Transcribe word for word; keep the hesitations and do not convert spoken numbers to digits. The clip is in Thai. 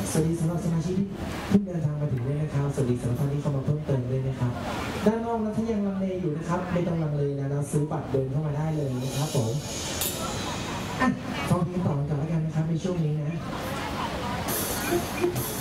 สวัสดีสำหรับสมาชิกที่เพิ่งเดินทางมาถึงด้วยนะครับสวัสดีสำหรับท่านที่เข้ามาเพิ่มเติมเลยนะครับด้านนอกนะถ้ายังลังเลอยู่นะครับไม่ต้องลังเลนะเราซื้อบัตรเดินเข้ามาได้เลยนะครับผมอ่ะฟังเพลงต่อกันก่อนแล้วกันนะครับในช่วงนี้นะ